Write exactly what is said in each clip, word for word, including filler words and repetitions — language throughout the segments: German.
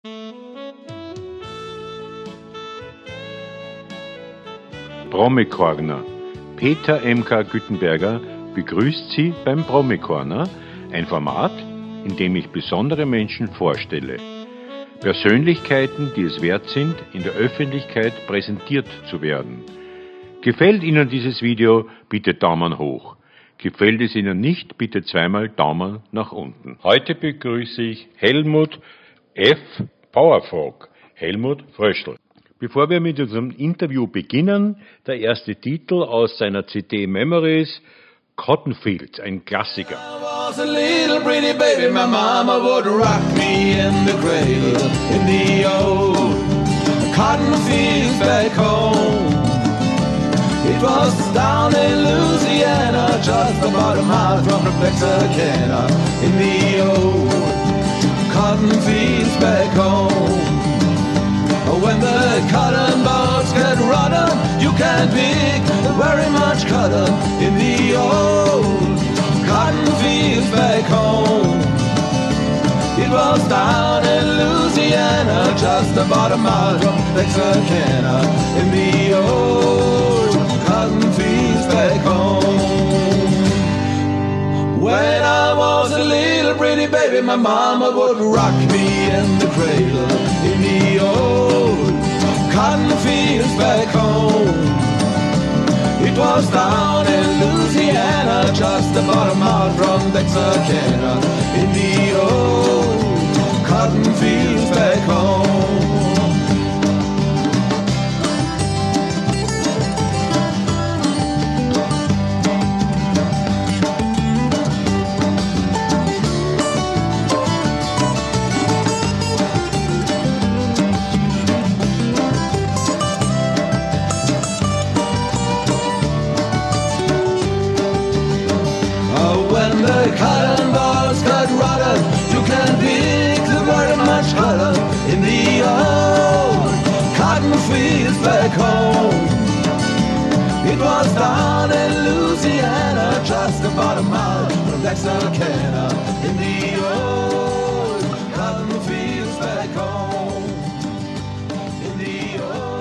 Promi-Corner. Peter M K Güttenberger begrüßt Sie beim Promi-Corner, ein Format, in dem ich besondere Menschen vorstelle. Persönlichkeiten, die es wert sind, in der Öffentlichkeit präsentiert zu werden. Gefällt Ihnen dieses Video, bitte Daumen hoch. Gefällt es Ihnen nicht, bitte zweimal Daumen nach unten. Heute begrüße ich Helmut F. Powerfrog, Helmut Fröschl. Bevor wir mit unserem Interview beginnen, der erste Titel aus seiner C D Memories, Cotton Fields, ein Klassiker. I was a little pretty baby, my mama would rock me in the cradle in the old cotton fields back home. It was down in Louisiana, just about a mile from Texarkana, in the old cotton fields back home. When the cotton balls get rotten, you can't pick very much cotton in the old cotton fields back home. It was down in Louisiana, just about a mile from Texarkana, in the old cotton fields back home. When I was a little pretty baby, my mama would rock me in the cradle in the old cotton fields back home. It was down in Louisiana, just about a mile from Texarkana, in the old cotton fields back home. Cotton balls got rotten, you can pick very much cotton in the old cotton fields back home. It was down in Louisiana, just about a mile from Texarkana, in the old cotton fields back home. In the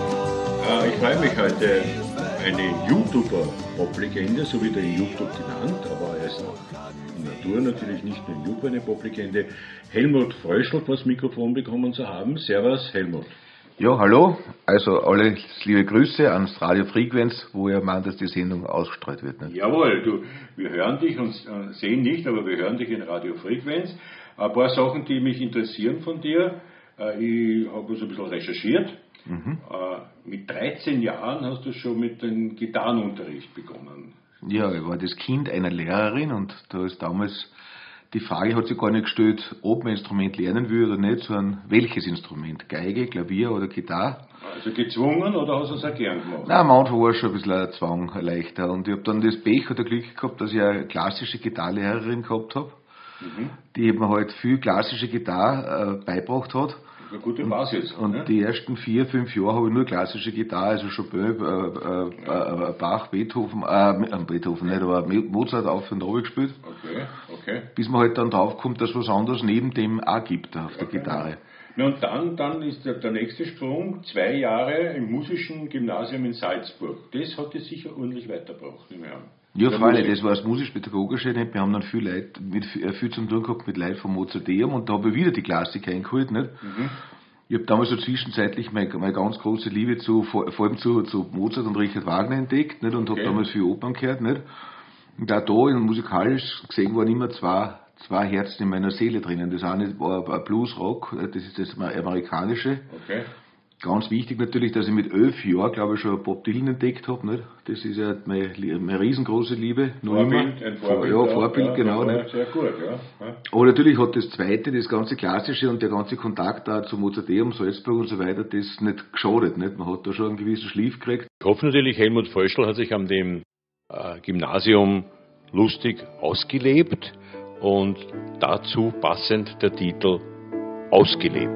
old Äh, ich freue mich heute, eine YouTuber-Pop-Legende, so wird er in YouTube genannt, aber er ist in Natur natürlich nicht nur in YouTube eine Pop-Legende, Helmut Fröschl vor das Mikrofon bekommen zu haben. Servus, Helmut. Ja, hallo, also alle liebe Grüße ans Radio Frequenz, wo ihr meint, dass die Sendung ausgestrahlt wird. Nicht? Jawohl, du, wir hören dich und äh, sehen nicht, aber wir hören dich in Radio Frequenz. Ein paar Sachen, die mich interessieren von dir. Äh, ich habe so ein bisschen recherchiert. Mhm. Äh, mit dreizehn Jahren hast du schon mit dem Gitarrenunterricht begonnen. Ja, ich war das Kind einer Lehrerin und da ist damals, die Frage hat sich gar nicht gestellt, ob man Instrument lernen will oder nicht, sondern welches Instrument, Geige, Klavier oder Gitarre. Also gezwungen oder hast du es auch gern gemacht? Nein, am Anfang war es schon ein bisschen ein Zwang leichter und ich habe dann das Pech oder Glück gehabt, dass ich eine klassische Gitarrenlehrerin gehabt habe, mhm. die mir halt viel klassische Gitarre äh, beigebracht hat. Eine gute Basis. Und, ne? und die ersten vier, fünf Jahre habe ich nur klassische Gitarre, also Chopin, äh, äh, ja. äh, Bach, Beethoven, äh, Beethoven nicht, aber Mozart auf und runter gespielt. Okay, okay. Bis man halt dann drauf kommt, dass es was anderes neben dem auch gibt auf der okay. Gitarre. Ja, und dann, dann ist der, der nächste Sprung, zwei Jahre im musischen Gymnasium in Salzburg. Das hat dich sicher ordentlich weitergebracht, nehme ich an. Ja, freilich, das war das musisch-pädagogische nicht. Wir haben dann viel Leute, mit, viel zum tun gehabt mit Leuten vom Mozarteum und da habe ich wieder die Klassik eingeholt, nicht? Mhm. Ich habe damals so zwischenzeitlich meine, meine ganz große Liebe zu, vor, vor allem zu, zu Mozart und Richard Wagner entdeckt, nicht? Und okay. habe damals viel Opern gehört, nicht? Und auch da, in musikalisch gesehen, waren immer zwei, zwei Herzen in meiner Seele drinnen. Das eine war Blues-Rock, das ist das amerikanische. Okay. Ganz wichtig natürlich, dass ich mit elf Jahren, glaube ich, schon Bob Dylan entdeckt habe. Nicht? Das ist ja meine, meine riesengroße Liebe. Noch Vorbild, immer. Ein Vorbild. Ja, Vorbild, ja, genau. Ja, nicht? Sehr gut, ja. ja. Aber natürlich hat das Zweite, das ganze Klassische und der ganze Kontakt da zu Mozarteum, Salzburg und so weiter, das nicht geschadet. Nicht? Man hat da schon einen gewissen Schliff gekriegt. Ich hoffe natürlich, Helmut Fröschl hat sich an dem äh, Gymnasium lustig ausgelebt und dazu passend der Titel Ausgelebt.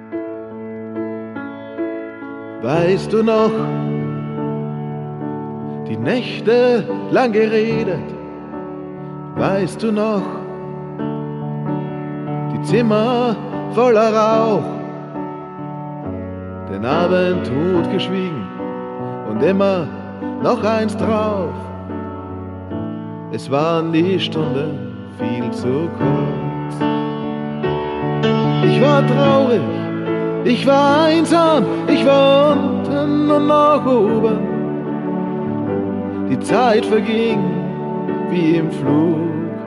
Weißt du noch, die Nächte lang geredet, weißt du noch, die Zimmer voller Rauch, den Abend totgeschwiegen und immer noch eins drauf. Es waren die Stunden viel zu kurz. Ich war traurig, ich war einsam, ich war unten und nach oben. Die Zeit verging wie im Flug.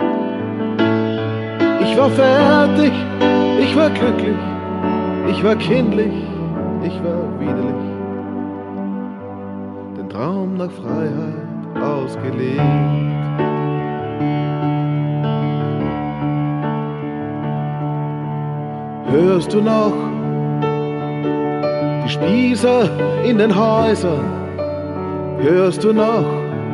Ich war fertig, ich war glücklich, ich war kindlich, ich war widerlich. Den Traum nach Freiheit ausgelegt. Hörst du noch die Spießer in den Häusern? Hörst du noch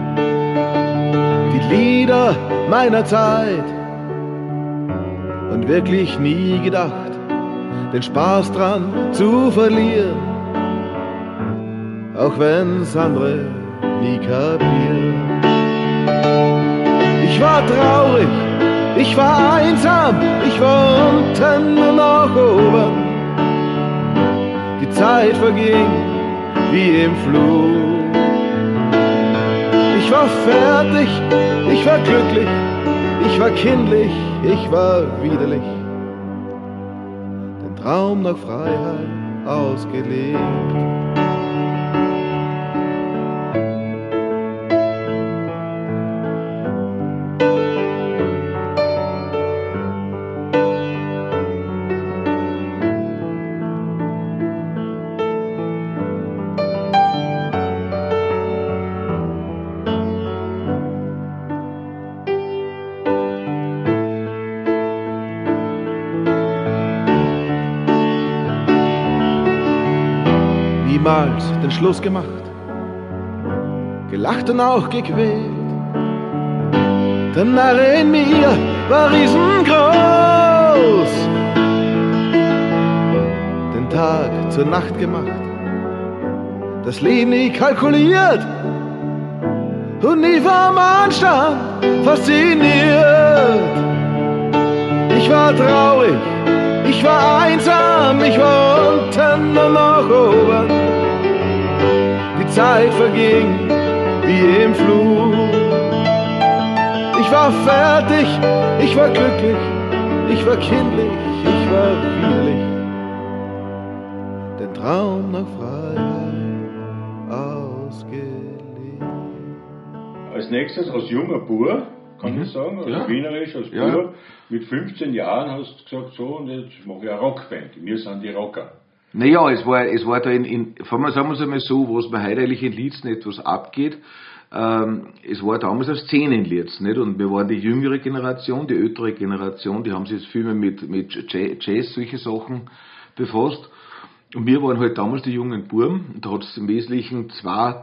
die Lieder meiner Zeit? Und wirklich nie gedacht, den Spaß dran zu verlieren, auch wenn's andere nie kapieren. Ich war traurig, ich war einsam, ich war unten und nach oben. Die Zeit verging wie im Flug. Ich war fertig, ich war glücklich, ich war kindlich, ich war widerlich. Den Traum nach Freiheit ausgelebt. Niemals den Schluss gemacht, gelacht und auch gequält. Der Narr in mir war riesengroß, den Tag zur Nacht gemacht, das Leben nie kalkuliert und nie vom Anstand fasziniert. Ich war traurig, ich war einsam, ich war unten und nach oben. Die Zeit verging wie im Flug. Ich war fertig, ich war glücklich, ich war kindlich, ich war widerlich. Den Traum nach Freiheit ausgelebt. Als nächstes als junger Bub, kann mhm. ich sagen, als ja. Wienerisch, als ja. Bub, mit fünfzehn Jahren hast du gesagt, so, und jetzt mache ich eine Rockband. Wir sind die Rocker. Naja, es war, es war da in, in sagen wir es einmal so, was mir heute eigentlich in Liezen etwas abgeht, ähm, es war damals eine Szene in Liezen, nicht? Und wir waren die jüngere Generation, die ältere Generation, die haben sich jetzt viel mehr mit, mit Jazz, solche Sachen befasst. Und wir waren halt damals die jungen Buben, und da hat es im Wesentlichen zwei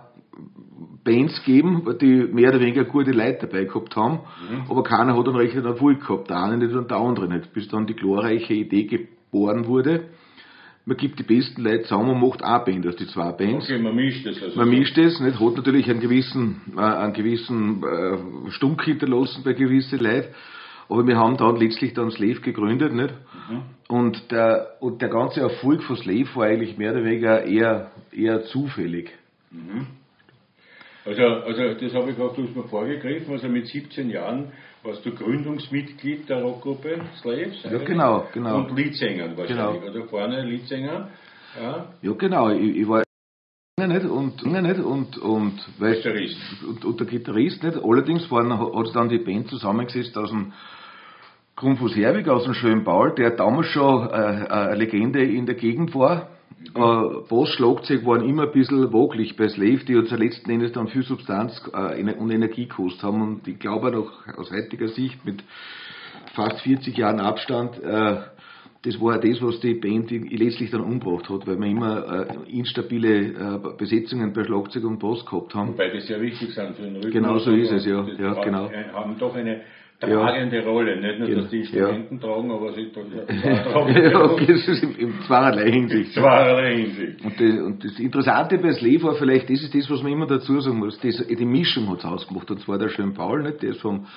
Bands gegeben, die mehr oder weniger gute Leute dabei gehabt haben, mhm. aber keiner hat einen rechten Erfolg gehabt, der eine nicht und der andere nicht, bis dann die glorreiche Idee geboren wurde. Man gibt die besten Leute zusammen und macht eine Band aus die zwei Bands. Okay, man mischt das. Also man mischt das, nicht? Hat natürlich einen gewissen, äh, einen gewissen äh, Stunk hinterlassen bei gewissen Leuten, aber wir haben dann letztlich dann Slave gegründet, nicht? Mhm. Und der, und der ganze Erfolg von Slave war eigentlich mehr oder weniger eher, eher zufällig. Mhm. Also, also das habe ich auch, du hast mir vorgegriffen, also mit siebzehn Jahren warst du Gründungsmitglied der Rockgruppe Slaves. Ja, genau, genau. Und Leadsänger wahrscheinlich, genau. oder vorne Leadsänger. Ja, ja genau, ich, ich war nicht und, nicht und, und, weil, Gitarrist. Und, und der Gitarrist nicht. Allerdings hat es dann die Band zusammengesetzt aus dem Grunfus Herwig, aus dem schönen Paul, der damals schon äh, eine Legende in der Gegend war. Äh, Bass, Schlagzeug waren immer ein bisschen wogelig bei Slave, die ja letzten Endes dann viel Substanz äh, und Energie gekostet haben. Und ich glaube auch aus heutiger Sicht mit fast vierzig Jahren Abstand, äh, das war das, was die Band letztlich dann umgebracht hat, weil wir immer äh, instabile äh, Besetzungen bei Schlagzeug und Bass gehabt haben. Wobei das sehr wichtig sind für den Rhythmus. Genau so ist es, ja. ja genau. Haben doch eine tragende ja. Rolle, nicht nur, dass die Instrumenten ja. tragen, aber sie tragen. Ja, okay, das ist in, in zweierlei Hinsicht. Zweierlei Hinsicht. Und das, und das Interessante bei Slave war vielleicht, das ist das, was man immer dazu sagen muss, das, die Mischung hat es ausgemacht, und zwar der schöne Paul, nicht, der ist vom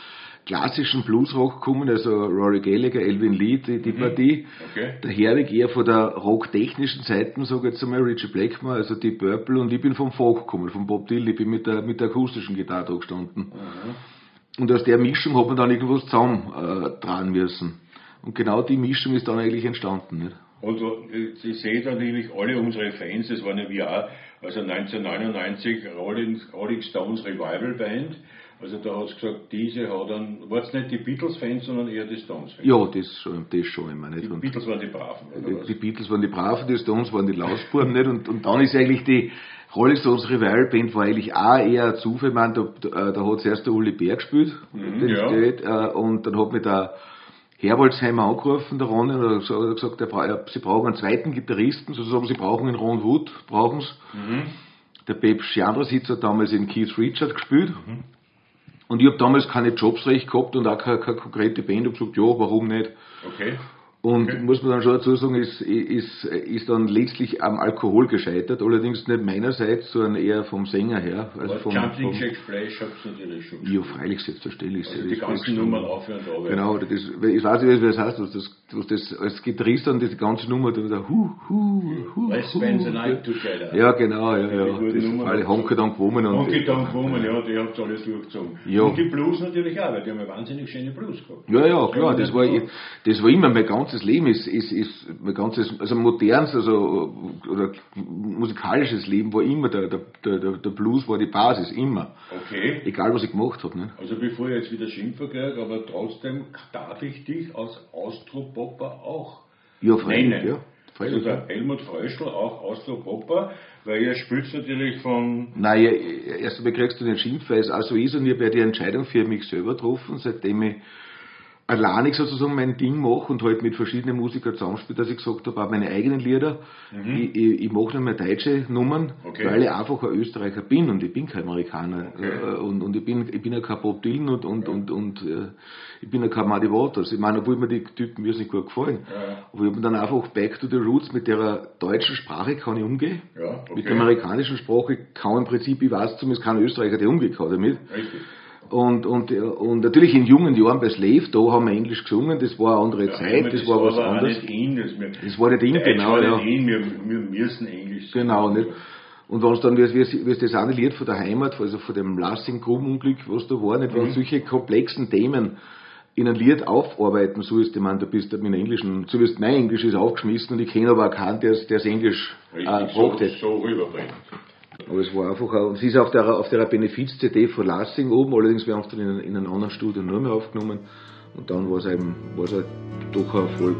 klassischen Bluesrock gekommen, also Rory Gallagher, Elvin Lee, die, die mhm. Partie. Okay. Der Herwig eher von der rocktechnischen Seite, sage ich jetzt einmal, Richie Blackmore, also die Purple, und ich bin vom Folk gekommen, vom Bob Dylan, ich bin mit der, mit der akustischen Gitarre da gestanden. Mhm. Und aus der Mischung hat man dann irgendwas zusammen äh, tragen müssen. Und genau die Mischung ist dann eigentlich entstanden. Nicht? Und ich sehe da natürlich alle unsere Fans, das waren ja wir auch, also neunzehnhundertneunundneunzig Rolling, Rolling Stones Revival Band. Also da hat es gesagt, diese hat dann, war es nicht die Beatles-Fans, sondern eher die Stones-Fans? Ja, das schon, das schon immer nicht. Die und Beatles waren die Braven, oder die, was? Die Beatles waren die Braven, die Stones waren die Lausbuben, nicht? Und, und dann ist eigentlich die Rolling Stones Revival Band war eigentlich auch eher ein Zufall. Ich meine, da, da, da hat zuerst der Uli Bär gespielt, mhm, den ja. State, äh, und dann hat mich der Herbolzheimer angerufen, der Ron, und hat gesagt, er, sie brauchen einen zweiten Gitarristen, sozusagen, sie brauchen einen Ron Wood, brauchen sie. Mhm. Der Pep Schiandrositz hat damals in Keith Richards gespielt. Mhm. Und ich habe damals keine Jobs recht gehabt und auch keine, keine konkrete Band. Ich habe gesagt, ja, warum nicht? Okay. Und okay. muss man dann schon dazu sagen, ist, ist, ist dann letztlich am Alkohol gescheitert, allerdings nicht meinerseits, sondern eher vom Sänger her. Also aber vom, Jumping vom, Jack Flash habt ihr natürlich schon. Ja, freilich, selbstverständlich. Also die ganzen Nummern aufhören und runter. Genau, das, ich weiß nicht, was das heißt, was das, was das als Gitarrist dann, diese ganze Nummer, da wieder, hu, hu, hu, Let's spend the night together. Ja, genau, ja, ja. Das alle Honky Tonk Woman und. Honky Tonk Woman, ja, die habt alles durchgezogen. Ja. Und die Blues natürlich auch, weil die haben ja wahnsinnig schöne Blues gehabt. Ja, ja, klar, das war, das war immer mein ganzes Leben, ist, ist, ist mein ganzes, also modernes, also, oder musikalisches Leben war immer, der, der, der, der Blues war die Basis, immer. Okay. Egal, was ich gemacht habe, ne? Also bevor ich jetzt wieder schimpfen kriege, aber trotzdem darf ich dich als Austropopper auch ja, freilich, nennen. Ja, freilich, also der ja. Helmut Fröschl auch Austropopper, weil ihr spielt natürlich von... Nein, ja, erst einmal kriegst du den Schimpf, weil es auch so ist, und ich habe ja die Entscheidung für mich selber getroffen, seitdem ich alleinig sozusagen mein Ding mache und halt mit verschiedenen Musikern zusammenspiele, dass ich gesagt habe, auch meine eigenen Lieder, mhm. ich, ich, ich mache nicht mehr deutsche Nummern, okay. weil ich einfach ein Österreicher bin und ich bin kein Amerikaner. Okay. Und, und ich bin ich bin ja kein Bob Dylan und, und, ja. und, und äh, ich bin ja kein Muddy Waters. Ich meine, obwohl mir die Typen mir nicht gut gefallen. Ja. Aber ich habe dann einfach back to the roots, mit der deutschen Sprache kann ich umgehen. Ja, okay. Mit der amerikanischen Sprache kann im Prinzip, ich weiß zumindest kein Österreicher, der umgehen kann damit. Richtig. Und, und, und natürlich in jungen Jahren bei Slave, da haben wir Englisch gesungen, das war eine andere ja, Zeit, das, das war was anderes. Nicht in, das, wir, das war nicht in, genau. War ja. nicht in, wir, wir müssen Englisch singen. Genau, nicht? Und wenn es dann, wie, wie, wie das eine Lied von der Heimat, also von dem Lassing-Grubenunglück, was da war, nicht, wenn mhm. solche komplexen Themen in ein Lied aufarbeiten sollst, ich meine, du bist mit dem Englischen, zumindest mein Englisch ist aufgeschmissen und ich kenne aber auch keinen, der das Englisch äh, gebracht so, hat. So rüberbringt. Aber es war einfach auch, und sie ist auf der, auf der Benefiz-C D von Lassing oben, allerdings wir haben es dann in, in einem anderen Studio nur mehr aufgenommen und dann war es eben, war es halt doch ein Erfolg.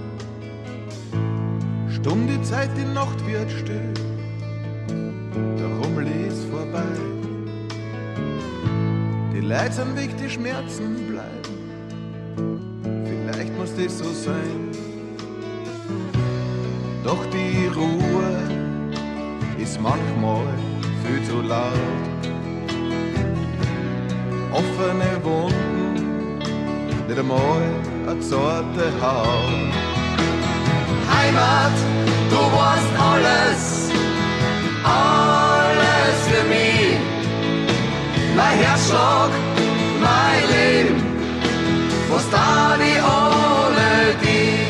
Stumm die Zeit, die Nacht wird still, der Rummel ist vorbei. Die Leute sind weg, die Schmerzen bleiben, vielleicht muss das so sein. Doch die Ruhe ist manchmal viel zu laut. Offene Wunden, nicht einmal eine zarte Haut. Heimat, du warst alles, alles für mich. Mein Herzschlag, mein Leben, was da die ohne dich.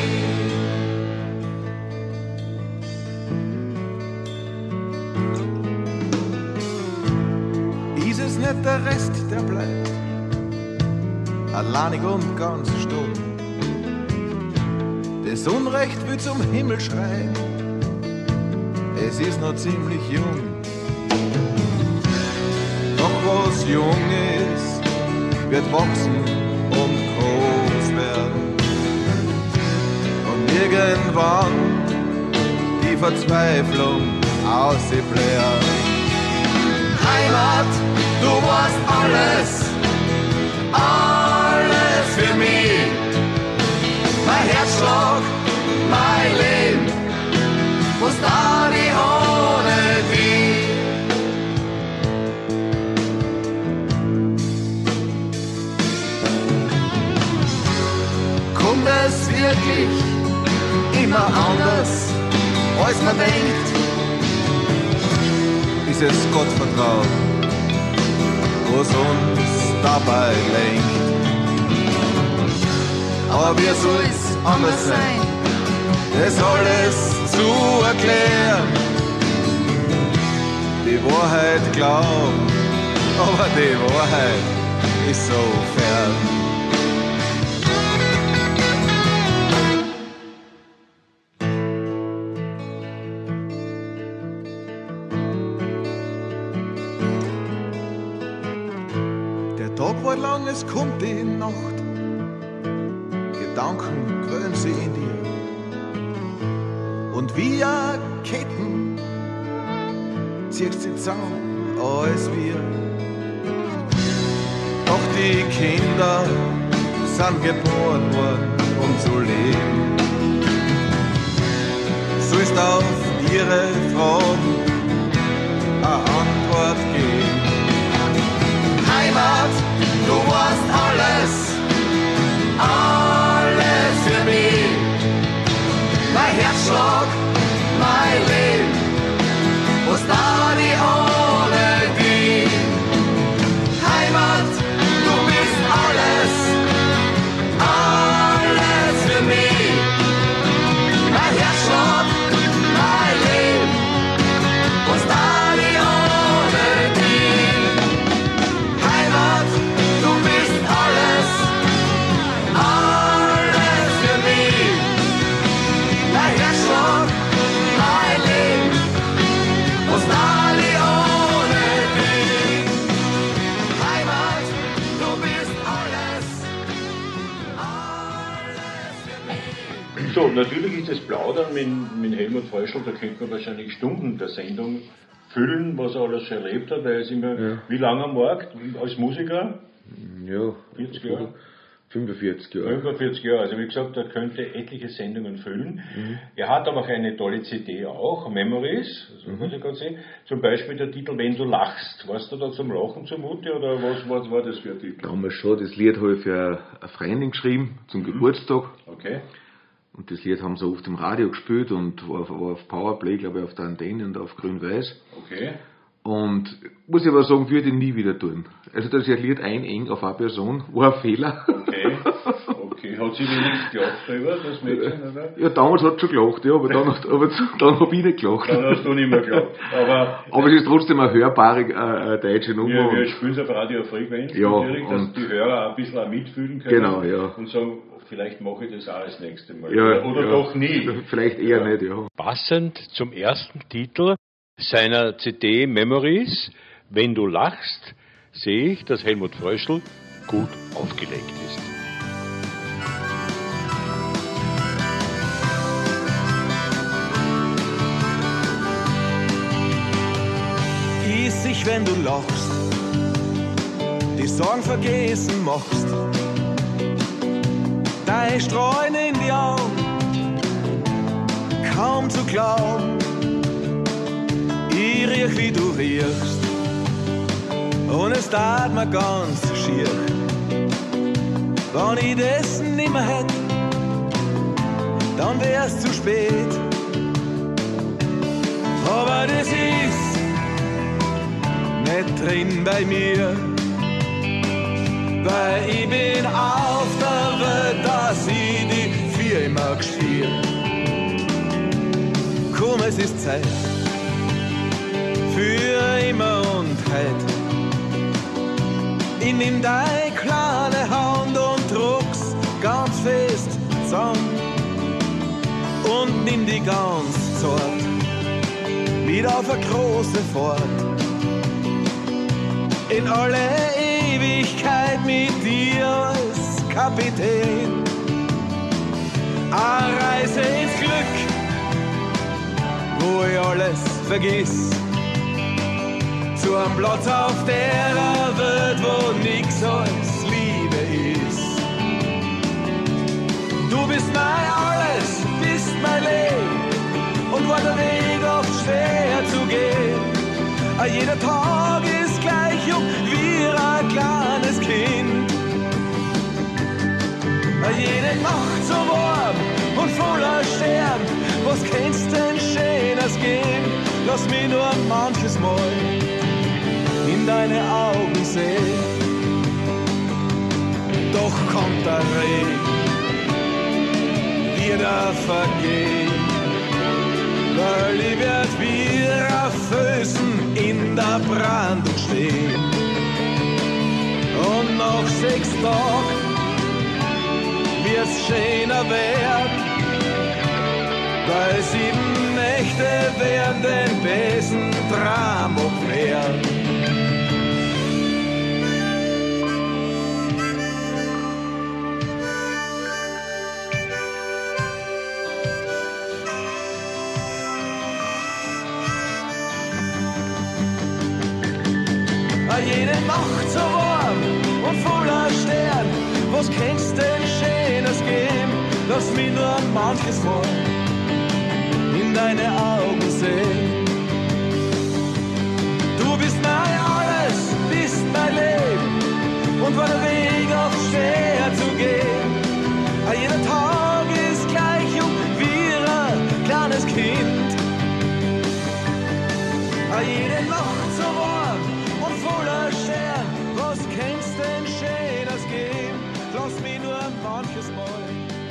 Ist es nicht der Rest, der bleibt, alleinig und ganz stumm. Das Unrecht will zum Himmel schreien, es ist noch ziemlich jung. Doch was jung ist, wird wachsen und groß werden. Und irgendwann die Verzweiflung ausbläht. Heimat, du warst alles, alles für mich. Mein Herzschlag, mein Leben, was da die ohne dich. Kommt es wirklich immer anders, als man denkt? Ist es Gottvertrauen, was uns dabei lenkt? aber wie soll's anders sein? Das alles zu erklären, die Wahrheit glauben, aber die Wahrheit ist so fern. Der Tag war lang, es kommt die Nacht, Gedanken quälen sie in dir. Und wie a Ketten ziehst sie zusammen, alles wir. Doch die Kinder sind geboren worden, um zu leben. Sollst auf ihre Fragen eine Antwort geben. Heimat, du warst alles, alles für mich. Mein Herzschlag, mein Leben, was da die ohne die. Heimat, du bist alles, alles für mich. Mein Herzschlag, mein Leben, was da die ohne die. Heimat, du bist alles, alles für mich. Mein Herzschlag, mein Leben, was da die ohne die. Heimat, du bist alles, alles für mich. So, natürlich ist das Plaudern mit, mit Helmut Fröschl, da könnte man wahrscheinlich Stunden der Sendung füllen, was er alles erlebt hat, weil er ist immer, Ja. wie lange am Markt als Musiker? Ja, vierzig Jahre? fünfundvierzig Jahre. fünfundvierzig Jahre, also wie gesagt, er könnte etliche Sendungen füllen. Mhm. Er hat aber auch eine tolle C D auch, Memories, also mhm. was ich gerade sehe. Zum Beispiel der Titel Wenn du lachst. Warst du da zum Lachen zumute oder was, was war das für ein Titel? Damals schon, das Lied habe ich für eine Freundin geschrieben, zum mhm. Geburtstag. Okay. Und das Lied haben sie oft im Radio gespielt und war auf, war auf Powerplay, glaube ich, auf der Antenne und auf Grün-Weiß. Okay. Und muss ich aber sagen, würde ich nie wieder tun. Also, dass ich ein Lied eineng auf eine Person, war ein Fehler. Okay. Okay. Hat sie wenigstens gelacht darüber, das Mädchen, oder? Ja, damals hat sie schon gelacht, ja, aber dann, aber dann habe ich nicht gelacht. Dann hast du nicht mehr gelacht. Aber, aber es ist trotzdem eine hörbare äh, deutsche Nummer. Wir, wir spielen es auf Radio-Frequenz, ja, natürlich, dass die Hörer ein bisschen auch mitfühlen können. Genau, ja. Und sagen, vielleicht mache ich das auch das nächste Mal. Ja, oder oder ja. doch nie. Vielleicht eher ja. nicht, ja. Passend zum ersten Titel seiner C D Memories, Wenn du lachst, sehe ich, dass Helmut Fröschl gut aufgelegt ist. Gieß dich, wenn du lachst, die Sorgen vergessen machst, dein Streuen in die Augen, kaum zu glauben. Ich riech, wie du riechst, und es tat mir ganz schier. Wenn ich das nimmer hätt, dann wär's zu spät. Aber das ist nicht drin bei mir, weil ich bin auf der Welt, dass ich die vier immer gestier. Komm, es ist Zeit für immer und heut. Ich nimm deine kleine Hand und druck's ganz fest zusammen und nimm die ganz zart mit auf eine große Fahrt in alle Ewigkeit mit dir als Kapitän. Eine Reise ins Glück, wo ich alles vergiss. Zu einem Platz auf der Welt, wo nix als Liebe ist. Du bist mein Alles, bist mein Leben und war der Weg oft schwer zu gehen. Jeder Tag ist gleich jung wie ein kleines Kind. Jede Nacht so warm und voller Stern, was kennst denn Schönes gehen? Lass mich nur manches Mal in deine Augen sehen. Doch kommt der Regen wieder vergehen, weil ich werd wieder auf Füßen in der Brandung stehen. Und nach sechs Tagen wird's schöner werden, weil sieben Nächte werden den besten Traum werden. Jede Nacht so warm und voller Stern, was kannst denn Schönes geben? Lass mich nur manches Mal in deine Augen sehen. Du bist mein alles, bist mein Leben, und war der Weg auch schwer zu gehen. Jeder Tag ist gleich jung wie ein kleines Kind. Jede Nacht so warm und voller Stern, was kannst denn Schönes geben? Lass mich nur manches Mal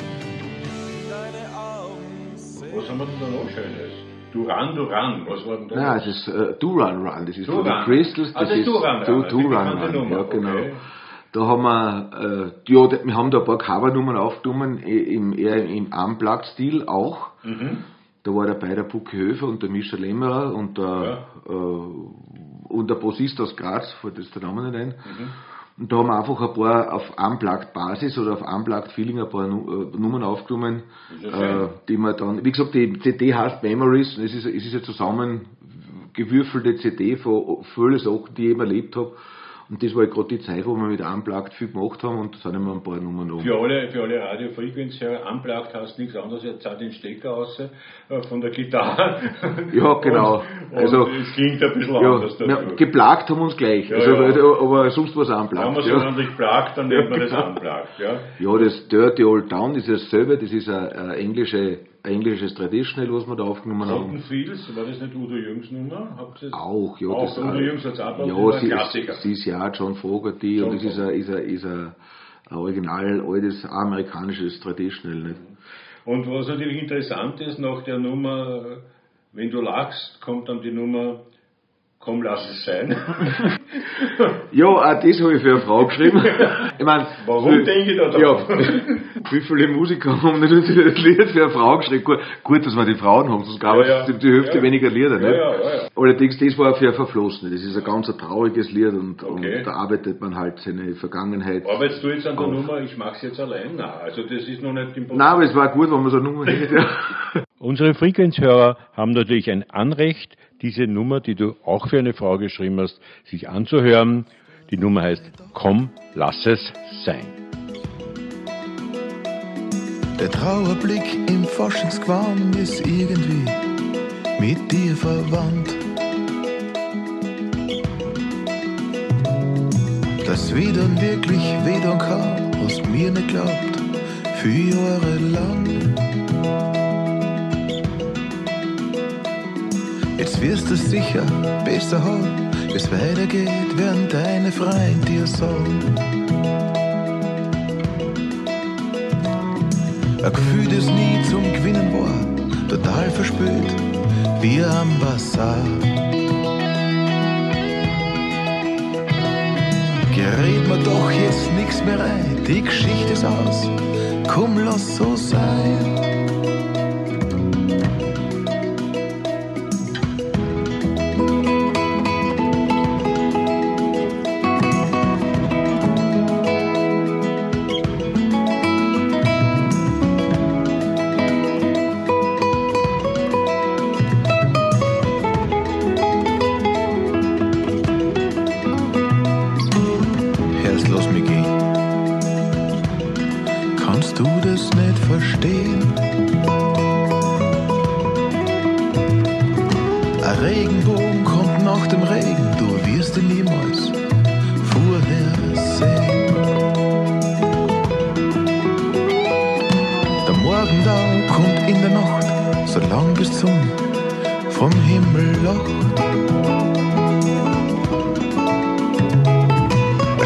in deine Augen sehen. Was haben wir denn da noch Schönes? Duran Duran, was war denn da? Nein, das ist äh, Duran Run, das ist Duran. von den Crystals, das, ah, das ist Duran du, Run, Duran Run, ja genau. Okay. Da haben wir, äh, ja, wir haben da ein paar Covernummern aufgenommen, im, eher im Unplugged-Stil auch. Mhm. Da war dabei der Bucki Höfer und der Mischa Lemmerer und der, ja. äh, und der Bassist aus Graz, fällt jetzt der Name nicht ein. Mhm. Und da haben wir einfach ein paar auf Unplugged-Basis oder auf Unplugged-Feeling ein paar Nu- äh, Nummern aufgenommen, äh, die wir dann, wie gesagt, die C D heißt Memories, es ist, es ist eine zusammengewürfelte C D von vielen Sachen, die ich eben erlebt habe. Und das war gerade die Zeit, wo wir mit Unplugged viel gemacht haben, und da sind immer ein paar Nummern um. Für alle, für alle Radio-Frequenz-Hörer, Unplugged heißt nichts anderes, jetzt hat den Stecker raus äh, von der Gitarre. Ja, genau. Und, also, und es klingt ein bisschen ja, anders. Ja, geplagt haben wir uns gleich, ja, also, ja. aber sonst was Unplugged. Wenn man so ja. ordentlich plagt, dann nennt man das Unplugged. Ja, ja, das Dirty Old Town ist dasselbe, das ist ein, ein, englische, ein englisches Traditional, was wir da aufgenommen haben. Cotton Fields, war das nicht Udo Jürgens Nummer? Habt ihr das? Auch, ja. Auch Das Udo Jürgens hat es auch ja, ein sie, Klassiker. Sie ist ja John Fogerty, John und das ist ein, ist ein, ist ein, ein original altes amerikanisches Traditional. Nicht? Und was natürlich interessant ist, nach der Nummer, wenn du lachst, kommt dann die Nummer Komm, lass es sein. Ja, auch das habe ich für eine Frau geschrieben. Ich mein, warum für, denke ich da drauf? Ja, wie viele Musiker haben natürlich das Lied für eine Frau geschrieben? Gut, gut, dass wir die Frauen haben, sonst gab es ja, ja. die, die Hälfte ja. weniger Lieder. Ja, nicht? ja, ja, ja. Allerdings, das war für eine Verflossene. Das ist ein ganz ein trauriges Lied, und, okay. und da arbeitet man halt seine Vergangenheit. Arbeitest du jetzt an der auf. Nummer, ich mach's jetzt allein? Nein, also das ist noch nicht im Problem. Nein, aber es war gut, wenn man so eine Nummer hätte. Ja. Unsere Frequenzhörer haben natürlich ein Anrecht, diese Nummer, die du auch für eine Frau geschrieben hast, sich anzuhören. Die Nummer heißt Komm, lass es sein. Der Trauerblick im Faschingsgewand ist irgendwie mit dir verwandt. Dass wie dann wirklich weh kann, hast mir nicht glaubt, für Jahre lang. Jetzt wirst du sicher besser haben, wie's weitergeht, werden deine Freunde dir sagen. Ein Gefühl, das nie zum Gewinnen war, total verspült, wie am Basar. Gerät mir doch jetzt nix mehr rein, die Geschichte ist aus, komm, lass so sein.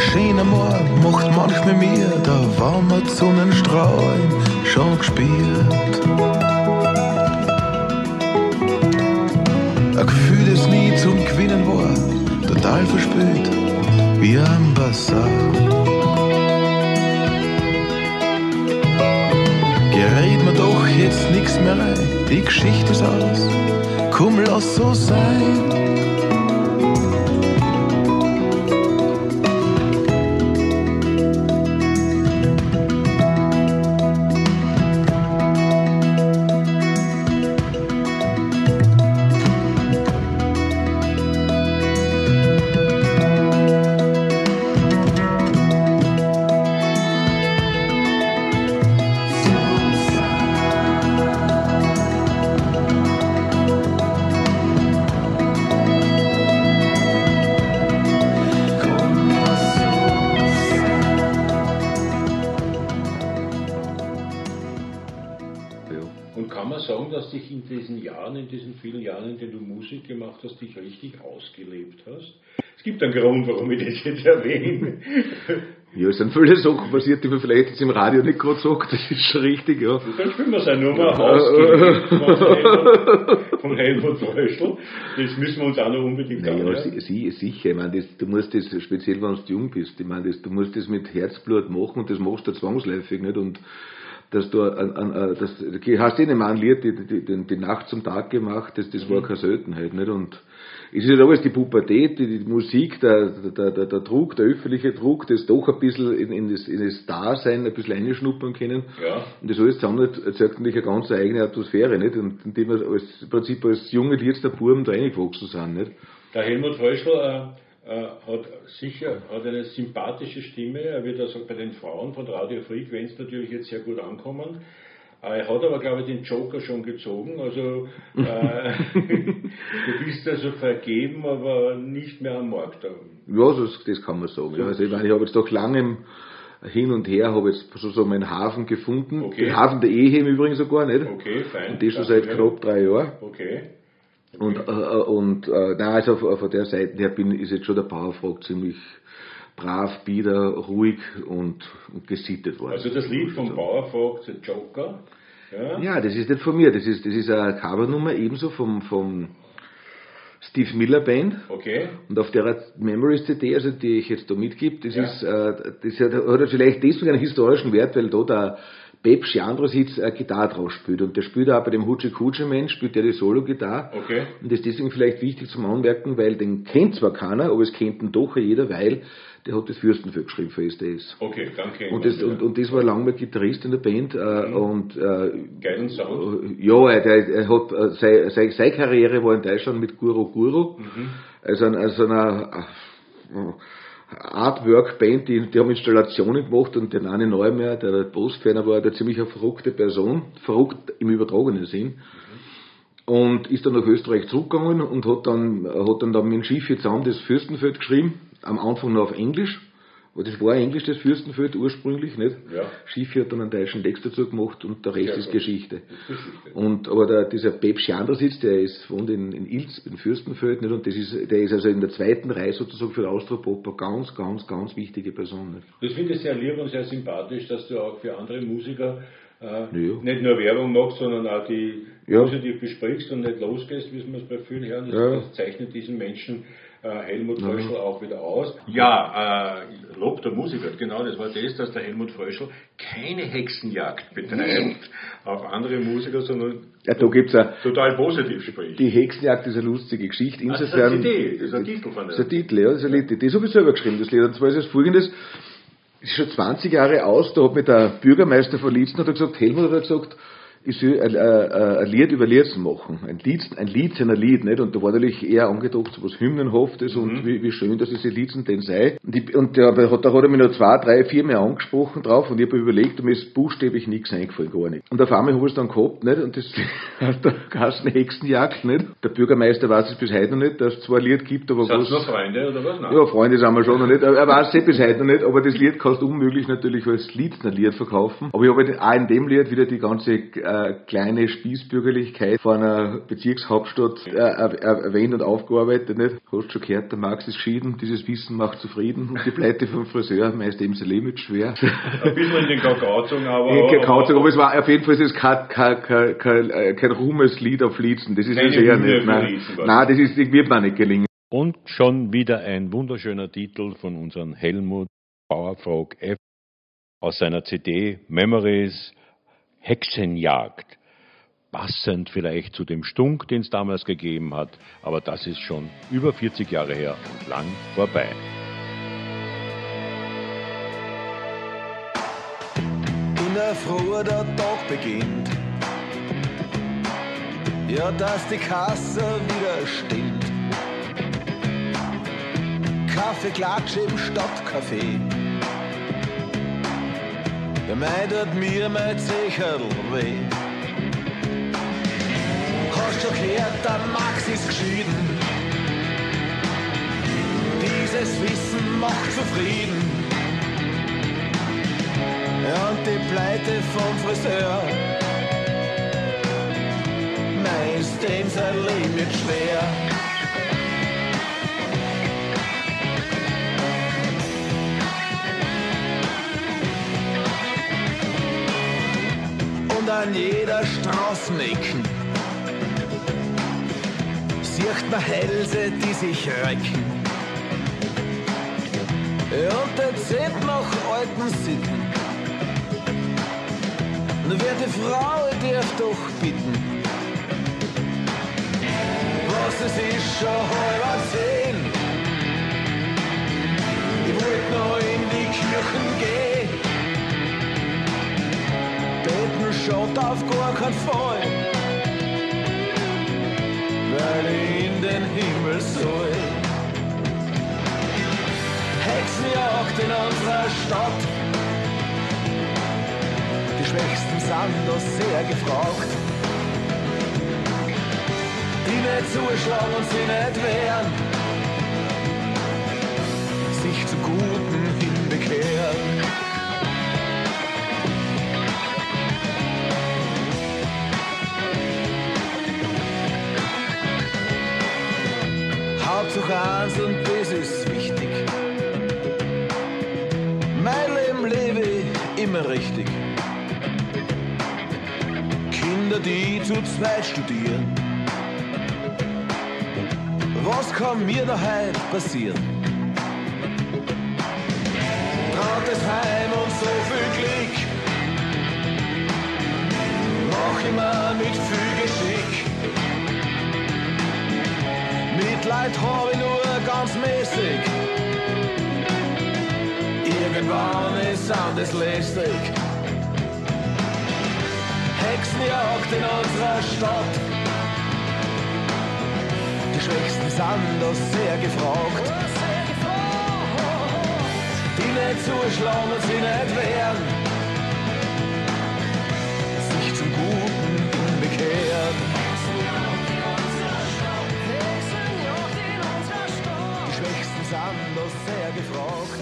schöner Morgen macht manchmal mir der warme Sonnenstrahl schon gespürt. Ein Gefühl, das nie zum Gewinnen war, total verspült, wie ein Basar. Gerät mir doch jetzt nix mehr rein, die Geschichte ist aus, komm lass so sein. In diesen Jahren, in diesen vielen Jahren, in denen du Musik gemacht hast, dich richtig ausgelebt hast? Es gibt einen Grund, warum ich das jetzt erwähne. Ja, es sind viele Sachen passiert, die man vielleicht jetzt im Radio nicht gerade sagt, das ist schon richtig, ja. Dann spielen wir es auch nur mal ausgelebt von, von Helmut Fröschl. Das müssen wir uns auch noch unbedingt naja, anhören. Sie, sicher, ich meine, das, du musst das, speziell wenn du jung bist, ich meine, das, du musst das mit Herzblut machen und das machst du zwangsläufig nicht und dass du an, an, das, du hast eh nicht mehr ein Lied, die, die, die, die Nacht zum Tag gemacht, das, das war keine Seltenheit, nicht? Und es ist halt alles die Pubertät, die, die Musik, der, der, der, der Druck, der öffentliche Druck, das doch ein bisschen in, in, das, in das Dasein ein bisschen einschnuppern können. Ja. Und das alles zusammen erzeugt natürlich eine ganz eigene Atmosphäre, nicht? Und in dem wir als, im Prinzip als junge jetzt der Buben da reingewachsen sind, nicht? Der Helmut Fröschl, äh Uh, hat sicher hat eine sympathische Stimme, er wird also bei den Frauen von Radio Frequenz natürlich jetzt sehr gut ankommen. Uh, er hat aber, glaube ich, den Joker schon gezogen, also uh, du bist also vergeben, aber nicht mehr am Markt. Ja, das, das kann man sagen. So, also ich meine, ich habe jetzt doch lange im hin und her, habe jetzt sozusagen meinen Hafen gefunden, okay. Den Hafen der Ehe im Übrigen sogar, nicht? Okay, fein. Und das schon seit knapp drei Jahren. Okay. Okay. Und, äh, und äh, nein, also von der Seite her bin, ist jetzt schon der Bauerfrag ziemlich brav, bieder, ruhig und, und gesittet worden. Also das Lied vom Bauerfrag, der Joker. Ja. ja, das ist nicht von mir, das ist, das ist eine Covernummer ebenso vom, vom Steve Miller Band. Okay. Und auf der Memories C D, also die ich jetzt da mitgebe, das ja. ist, äh, das hat, hat vielleicht deswegen einen historischen Wert, weil da der Pep Schiandrositz eine Gitarre drauf spielt. Und der spielt auch bei dem Hutsche Kutsche Mensch, spielt der die Solo-Gitarre. Okay. Und das ist deswegen vielleicht wichtig zum Anmerken, weil den kennt zwar keiner, aber es kennt ihn doch jeder, weil der hat das Fürstenfeld geschrieben für S D S. Okay, danke. Und das, und, und das war lange mal Gitarrist in der Band. Äh, mhm. Und, äh, geilen Sound. Ja, er, er hat, äh, seine, seine, seine Karriere war in Deutschland mit Guru Guru. Mhm. Also, also einer äh, Artwork-Band, die, die haben Installationen gemacht und der Nani Neumeier, der Postferner war, der ziemlich eine verrückte Person, verrückt im übertragenen Sinn. Mhm. Und ist dann nach Österreich zurückgegangen und hat dann, hat dann, dann mit dem Schiff zusammen das Fürstenfeld geschrieben, am Anfang noch auf Englisch. Das war Englisch, das Fürstenfeld ursprünglich, nicht? Ja. Schiffi hat dann einen deutschen Text dazu gemacht und der Rest ja, ist Geschichte. Ist Geschichte. Und, aber der, dieser Pep Schiandrositz, der ist, wohnt in, in Ilz, in Fürstenfeld, nicht? Und das ist, der ist also in der zweiten Reihe sozusagen für Austropop eine ganz, ganz, ganz wichtige Person, nicht? Das finde ich sehr lieb und sehr sympathisch, dass du auch für andere Musiker äh, ja. nicht nur Werbung machst, sondern auch die ja. positiv besprichst und nicht losgehst, wie man es bei vielen hören. Das, ja. das zeichnet diesen Menschen äh, Helmut Fröschl ja. auch wieder aus. Ja, äh, Lob der Musiker, genau, das war das, dass der Helmut Fröschl keine Hexenjagd betreibt auf andere Musiker, sondern ja, da gibt's a, total positiv spricht. Die Hexenjagd ist eine lustige Geschichte. Insofern, ah, das ist eine Idee, das ist ein Titel von der. Das ist ein Titel, ja, das ist ein Lied. Das habe ich selber geschrieben, das Lied. Und zwar ist es folgendes, ist schon zwanzig Jahre aus, da hat mir der Bürgermeister von Lietzen hat er gesagt, Helmut hat gesagt, ich soll ein, ein, ein Lied über Lietzen machen. Ein Lied, ein Lied seiner Lied, nicht? Und da war natürlich eher angedacht, so was Hymnenhaftes mhm. und wie, wie schön, dass diese Lietzen denn sei. Und, ich, und der, da hat er mich noch zwei, drei, vier Mal angesprochen drauf und ich habe überlegt und mir ist buchstäblich nichts eingefallen, gar nicht. Und auf einmal habe ich es dann gehabt, nicht? Und das hat der Kasten Hexenjagd, nicht? Der Bürgermeister weiß es bis heute noch nicht, dass es zwar ein Lied gibt, aber Sind was... noch Freunde oder was? Nein. Ja, Freunde sind wir schon noch nicht. Er weiß es bis heute noch nicht, aber das Lied kannst du unmöglich natürlich als Lietzner Lied verkaufen. Aber ich habe auch in dem Lied wieder die ganze eine kleine Spießbürgerlichkeit von einer Bezirkshauptstadt äh, erwähnt und aufgearbeitet, nicht? Hast schon gehört, der Marx ist geschieden, dieses Wissen macht zufrieden und die Pleite vom Friseur meist eben sein Leben schwer. Ein bisschen in den Kakao gezogen, aber... In den Kakao gezogen, aber es war auf jeden Fall ist es kein, kein, kein, kein, kein Ruhmeslied auf Lietzen, das ist es eher nicht. Nein, nein, das, ist, das wird mir nicht gelingen. Und schon wieder ein wunderschöner Titel von unserem Helmut Powerfolk F aus seiner C D Memories, Hexenjagd. Passend vielleicht zu dem Stunk, den es damals gegeben hat, aber das ist schon über vierzig Jahre her und lang vorbei. In der Früh der Tag beginnt, ja, dass die Kasse wieder stimmt. Kaffee Klatsch im Stadtcafé. Ja, mei tut mir mein Zecherl weh. Hast schon gehört, der Max ist geschieden. Dieses Wissen macht zufrieden. Ja, und die Pleite vom Friseur, mei ist dem sein Leben jetzt schwer. An jeder Straßenecken sieht man Hälse, die sich recken. Und erzählt nach alten Sitten. Nur wer die Frau darf doch bitten. Was, es ist schon halb zehn. Ich wollte noch in die Kirchen gehen. Schaut auf gar keinen Fall, weil ich in den Himmel soll. Hexenjagd in unserer Stadt, die Schwächsten sind da sehr gefragt. Die nicht zuschlagen und sie nicht wehren, sich zu Guten hinbekehren. Hauptsache eins und das ist wichtig. Mein Leben lebe ich immer richtig. Kinder, die zu zweit studieren. Was kann mir da heute passieren? Trautes Heim und so viel Glück. Mach ich mir mit viel Geschick. Mitleid hab ich nur ganz mäßig. Irgendwann ist alles lästig. Hexenjagd in unserer Stadt. Die Schwächsten sind da sehr gefragt. Die nicht zuschlagen und sie nicht wehren, sich zum Guten bekehren. Sind das sehr gefragt.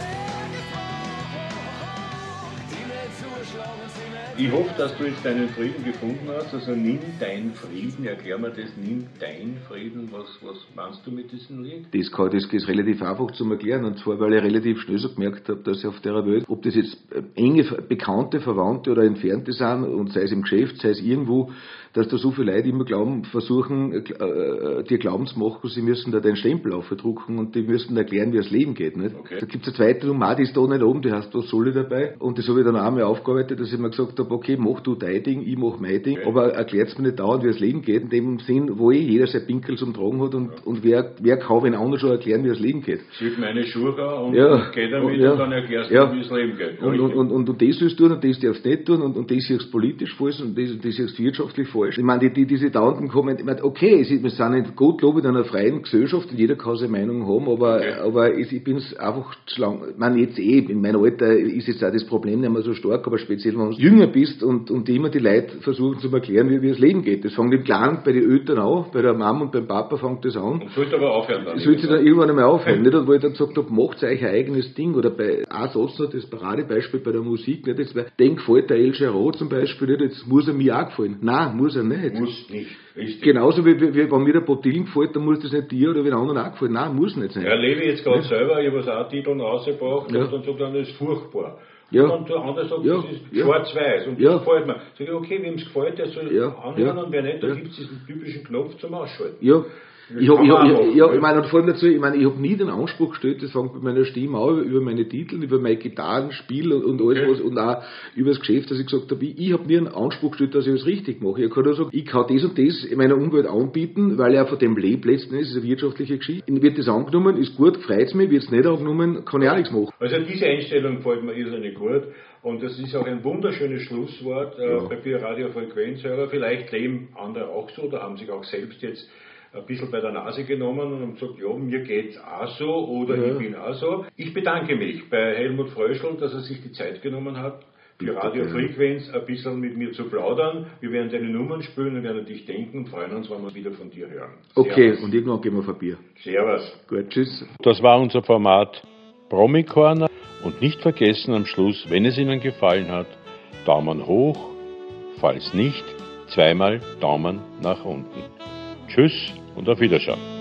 Die nicht zuschlagen, sie nicht. Ich hoffe, dass du jetzt deinen Frieden gefunden hast. Also nimm deinen Frieden, erklär mir das, nimm deinen Frieden. Was, was meinst du mit diesem Lied? Das, kann, das ist relativ einfach zu erklären. Und zwar, weil ich relativ schnell so gemerkt habe, dass ich auf der Welt, ob das jetzt enge, bekannte, Verwandte oder Entfernte sind, und sei es im Geschäft, sei es irgendwo, dass da so viele Leute immer glauben, versuchen, äh, dir glauben zu machen, sie müssen da den Stempel aufdrucken und die müssen erklären, wie das Leben geht. Nicht? Okay. Da gibt es eine zweite Nummer, die ist da nicht oben, die heißt, was soll ich dabei? Und das habe ich dann auch einmal aufgearbeitet, dass ich mir gesagt habe, okay, mach du dein Ding, ich mach mein Ding, okay. Aber erklärt mir nicht dauernd, wie das Leben geht, in dem Sinn, wo eh jeder sein Pinkel zum Tragen hat und, ja. und wer, wer kann, wenn andere schon erklären, wie das Leben geht. Schick meine Schuhe an und ja. geh damit ja. und dann erklärst du, ja. wie das Leben geht. Und, und, und, und, und das sollst du tun und das darfst du nicht tun und, und das siehst politisch falsch und das, das siehst wirtschaftlich falsch. falsch. Ich meine, die, die, diese dauernden Kommentare, ich meine, okay, es ist, wir sind in Gottlob in einer freien Gesellschaft und jeder kann seine Meinung haben, aber, okay. aber ich, ich bin es einfach zu lang, ich meine, jetzt eh, in meinem Alter ist jetzt auch das Problem nicht mehr so stark, aber speziell, wenn du jünger bist und, und immer die Leute versuchen zu erklären, wie, wie das Leben geht. Das fängt im Kleinen bei den Eltern an, bei der Mama und beim Papa fängt das an. Und sollte aber aufhören dann. Sollte dann irgendwann einmal aufhören, nicht? Und wo ich dann gesagt habe, macht euch ein eigenes Ding, oder bei, ein Satz noch, das Paradebeispiel bei der Musik, nicht? Jetzt, den gefällt der El Giro zum Beispiel nicht, jetzt muss er mir auch gefallen. Nein, muss er nicht. Muss nicht, richtig. Genauso wie, wie, wie wenn mir der Botillen gefällt, dann muss das nicht dir oder den anderen auch gefallen. Nein, muss nicht sein. Ja, erlebe ich jetzt gerade selber, ich habe es auch Titeln rausgebracht, ja. Und dann sagt er, das ist furchtbar. Ja. Und der andere sagt, ja. das ist ja. schwarz-weiß und ja. das gefällt mir. Sag ich, okay, wem es gefällt, der soll ja. anhören ja. und wer nicht, da ja. gibt es diesen typischen Knopf zum Ausschalten. Ja. Ich habe, ich hab, ich, ja, ich meine, und vor allem dazu, ich meine, ich habe nie den Anspruch gestellt, das fängt mit meiner Stimme an, über meine Titel, über mein Gitarrenspiel und, und alles okay. was, und auch über das Geschäft, dass ich gesagt habe, ich, ich habe nie einen Anspruch gestellt, dass ich es richtig mache. Ich kann nur sagen, ich kann das und das in meiner Umwelt anbieten, weil ich auch von dem lebe letzten Endes, ist eine wirtschaftliche Geschichte. Wird das angenommen, ist gut, freut es mich, wird es nicht angenommen, kann ich auch nichts machen. Also diese Einstellung gefällt mir irrsinnig gut. Und das ist auch ein wunderschönes Schlusswort äh, ja. bei Pi Radio Frequenzhörer. Vielleicht leben andere auch so, da haben sich auch selbst jetzt ein bisschen bei der Nase genommen und haben gesagt, ja, mir geht's auch so oder ja. ich bin auch so. Ich bedanke mich bei Helmut Fröschl, dass er sich die Zeit genommen hat, für Radio Frequenz ein bisschen mit mir zu plaudern. Wir werden deine Nummern spielen und werden dich denken und freuen uns, wenn wir wieder von dir hören. Okay, Servus. Und irgendwann gehen wir auf ein Bier. Servus. Gut, tschüss. Das war unser Format Promi Corner. Und nicht vergessen am Schluss, wenn es Ihnen gefallen hat, Daumen hoch, falls nicht, zweimal Daumen nach unten. Tschüss und auf Wiedersehen.